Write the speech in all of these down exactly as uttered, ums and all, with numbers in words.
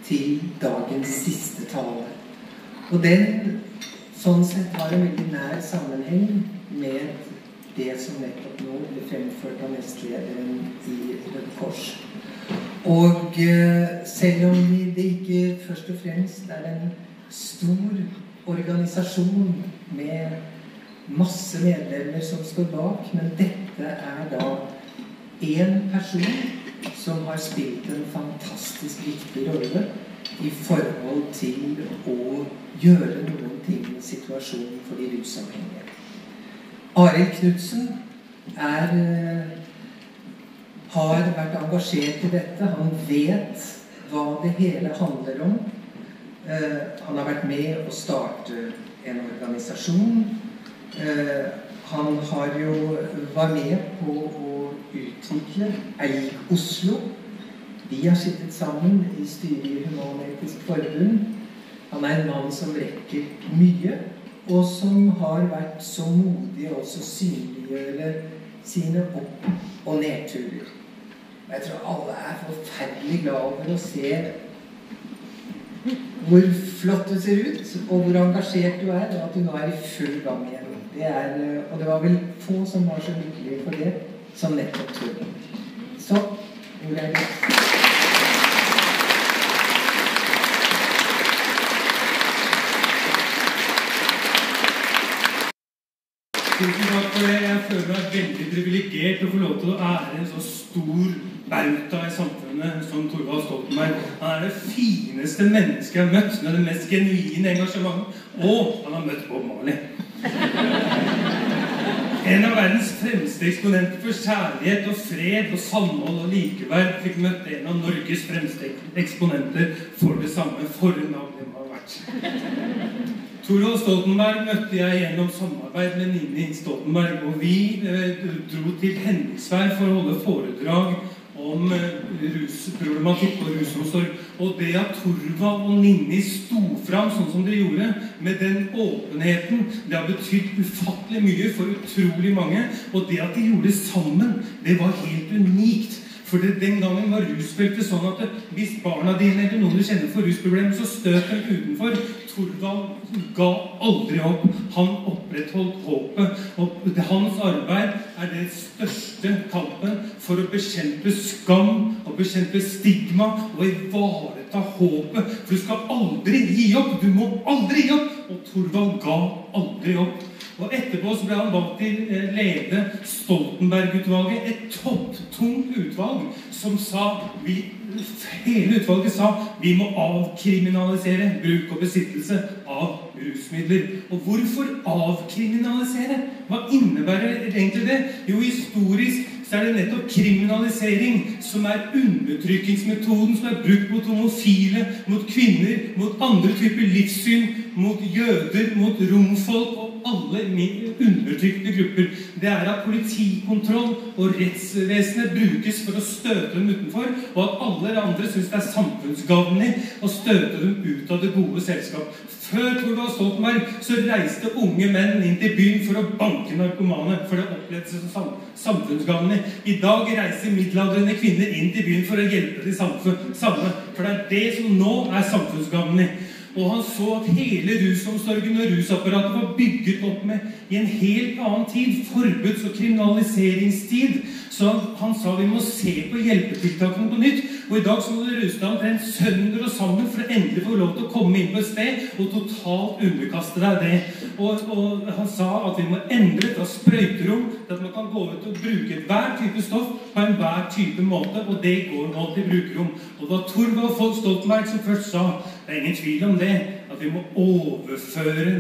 til dagens siste tale. Og den, sånn sett, har en veldig nær sammenheng med det som nettopp nå ble fremført av nestlederen i Røde Kors. Og eh, selv om det ikke først og fremst er en stor organisasjon med masse medlemmer som står bak, men dette er da en person som har spilt en fantastisk viktig rolle i forhold til å gjøre noen ting med situasjonen for de rusavhengige. Arild Knudsen er, har vært engasjert i dette. Han vet hva det hele handler om. Han har vært med å starte en organisasjon. Han har jo vært med på å utvikle Eik Oslo. Vi har sittet sammen i styret i Human-Etisk Forbund. Han er en mann som rekker mye, og som har vært så modig å også synliggjøre sine opp- og nedturer. Jeg tror alle er forferdelig glad over å se hvor flott du ser ut, og hvor engasjert du er, og at du nå er i full gang igjen. Det er, og det var vel få som var så lykkelige for det, som nettopp Tor. Så, hvor er det? Tusen takk for det. Jeg føler meg veldig privilegert å få lov til å ære en så stor bauta i samfunnet som Thorvald Stoltenberg. Han er det fineste mennesket jeg har møtt, med det mest genuine engasjement, og han har møtt Bob Marley. En av verdens fremste eksponenter for kjærlighet og fred og samhold og likeverd fikk møtt en av Norges fremste eksponenter for det samme. For en navn det må ha vært. Thorvald Stoltenberg møtte jeg gjennom samarbeid med Nini Stoltenberg, og vi eh, dro til Henningsvær for å holde foredrag om rusproblematikk og rusomsorg. Og det at Thorvald og Nini sto fram sånn som de gjorde, med den åpenheten, det har betydd ufattelig mye for utrolig mange. Og det at de gjorde det sammen, det var helt unikt. For det, den gangen var rusfeltet sånn at det, hvis barna dine eller noen du kjenner for rusproblemer, så støt dem utenfor. Thorvald ga aldri opp. Han opprettholdt håpet. Og det, hans arbeid er den største kampen for å bekjempe skam og bekjempe stigma og ivareta håpet. For du skal aldri gi opp. Du må aldri gi opp. Og Thorvald ga aldri opp. Og etterpå så ble han valgt til å lede Stoltenberg-utvalget, et topptungt utvalg som sa, vi, hele utvalget sa, vi må avkriminalisere bruk og besittelse av rusmidler. Og hvorfor avkriminalisere? Hva innebærer egentlig det? Jo, historisk så er det nettopp kriminalisering som er undertrykkingsmetoden som er brukt mot homofile, mot kvinner, mot andre typer livssyn, mot jøder, mot romfolk og alle undertrykte grupper. Det er at politikontroll og rettsvesenet brukes for å støte dem utenfor, og at alle andre synes det er samfunnsgavnlig å støte dem ut av det gode selskap. Før Thorvald Stoltenberg så reiste unge menn inn til byen for å banke narkomane, for det opplevdes som samfunnsgavnlig. I dag reiser middelaldrende kvinner inn til byen for å hjelpe de samme, for det er det som nå er samfunnsgavlig. Og han så at hele rusomsorgen og rusapparatet var bygget opp med i en helt annen tid, forbuds- og kriminaliseringstid. Så han, han sa vi må se på hjelpetiltakene på nytt. Og i dag så må det Rusland til en sønder og sammen for å endelig få lov til å komme inn på et sted og totalt underkaste deg det. Og, og han sa at vi må endre fra sprøyterom til at man kan gå ut og bruke hver type stoff på en hver type måte, og det går nå til brukerrom. Og det var Thorvald Stoltenberg som først sa, det er ingen tvil om det, at vi må overføre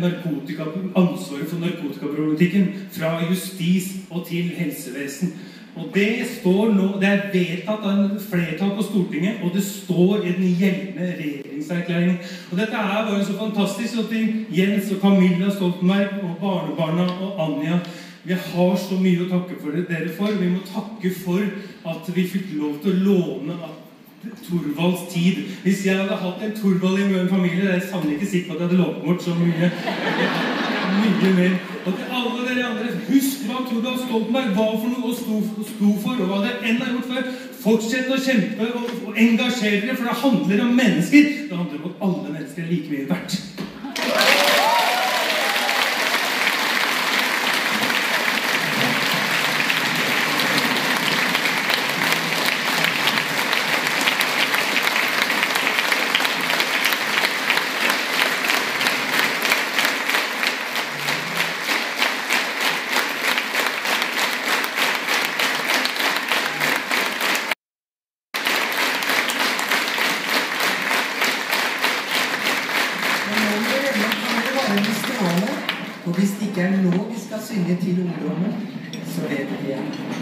ansvaret for narkotikaproblematikken fra justis og til helsevesen. Og det står nå, det er vedtatt av en flertall på Stortinget, og det står i den gjeldende regjeringserklæringen. Og dette er bare så fantastisk, at Jens og Camilla Stoltenberg og barnebarna og Anja, vi har så mye å takke for dere for. Vi må takke for at vi fikk lov til å låne Thorvalds tid. Hvis jeg hadde hatt en Thorvald i min familie, det er sannelig ikke sikkert at jeg hadde lånt bort så mye. mye mer. Og til alle dere andre, husk hva Thorvald Stoltenberg var for noe og sto, sto for, og hva det enn har gjort før. Fortsett å kjempe og, og engasjere dere, for det handler om mennesker. Det handler om at alle mennesker er like mye verdt. Og hvis det ikke er nå vi skal synge til ungdommen, så vet vi igjen.